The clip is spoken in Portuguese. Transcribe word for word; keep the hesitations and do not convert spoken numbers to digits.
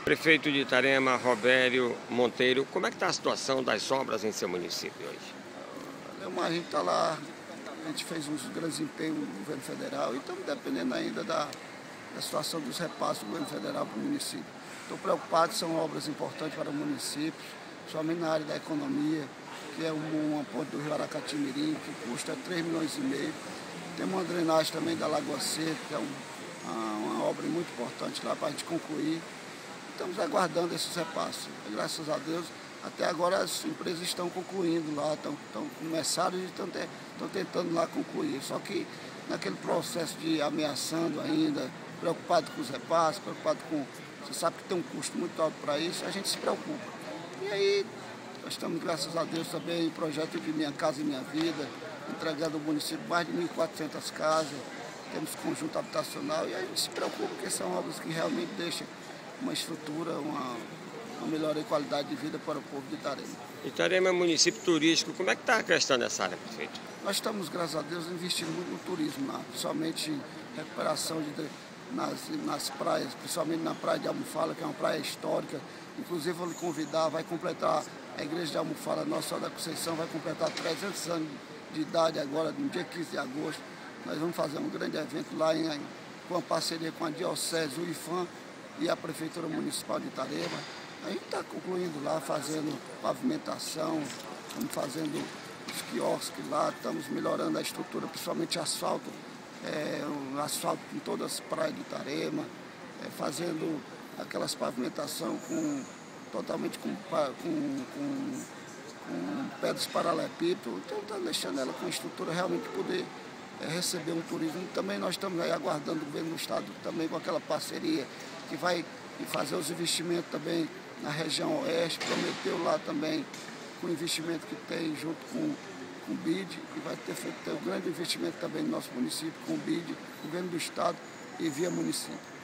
Prefeito de Itarema, Robério Monteiro, como é que está a situação das obras em seu município hoje? Leomar, a gente está lá, a gente fez uns grandes empenhos no governo federal e estamos dependendo ainda da, da situação dos repasses do governo federal para o município. Estou preocupado, são obras importantes para o município, somente na área da economia, que é uma, uma ponte do Rio Aracati-Mirim, que custa três milhões e meio. Tem uma drenagem também da Lagoa Seca, que é um, uma, uma obra muito importante lá para a gente concluir. Estamos aguardando esses repasses. Graças a Deus, até agora as empresas estão concluindo lá, estão, estão começando e estão, te, estão tentando lá concluir. Só que naquele processo de ameaçando ainda, preocupado com os repasses, preocupado com... Você sabe que tem um custo muito alto para isso, a gente se preocupa. E aí, nós estamos, graças a Deus, também em projeto de Minha Casa e Minha Vida, entregando ao município mais de mil e quatrocentas casas, temos conjunto habitacional e a gente se preocupa, porque são obras que realmente deixam uma estrutura, uma, uma melhor qualidade de vida para o povo de Itarema. Itarema é um município turístico, como é que está a questão dessa área, prefeito? Nós estamos, graças a Deus, investindo muito no turismo lá, principalmente recuperação de, nas, nas praias, principalmente na praia de Almofala, que é uma praia histórica. Inclusive, vou lhe convidar, vai completar, a igreja de Almofala, Nossa Senhora da Conceição, vai completar trezentos anos de idade agora, no dia quinze de agosto. Nós vamos fazer um grande evento lá em, com a parceria com a Diocese, o I F A M e a Prefeitura Municipal de Itarema. A gente está concluindo lá, fazendo pavimentação, estamos fazendo os quiosques lá, estamos melhorando a estrutura, principalmente asfalto, é, um asfalto em todas as praias de Itarema, é, fazendo aquelas pavimentação com, totalmente com, com, com, com pedras paralelepípedo, então está deixando ela com a estrutura realmente poder é, receber um turismo. Também nós estamos aí aguardando o governo do estado também com aquela parceria que vai fazer os investimentos também na região oeste, prometeu lá também com o investimento que tem junto com, com o B I D, que vai ter feito ter um grande investimento também no nosso município com o B I D, governo do estado e via município.